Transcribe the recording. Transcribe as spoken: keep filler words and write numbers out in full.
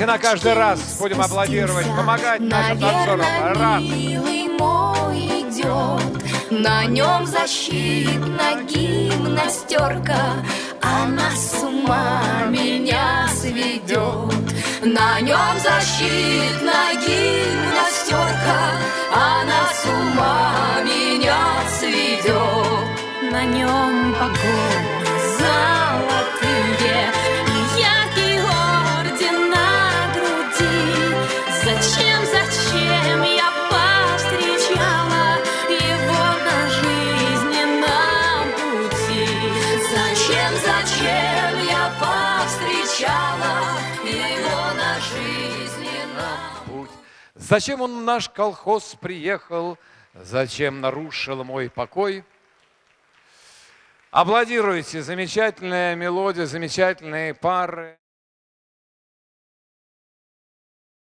Давайте на каждый раз будем аплодировать, помогать нашим танцорам. Раз. Милый мой идет, на нем защитная гимнастерка, она с ума меня сведет. На нем защитная гимнастерка, она с ума меня сведет. На нем погоны золотые и яркий орден на груди. Зачем, зачем я повстречала его на жизненном пути? Зачем, зачем я повстречала его на жизненном пути? Зачем он в наш колхоз приехал? Зачем нарушил мой покой? Аплодируйте, замечательная мелодия, замечательные пары.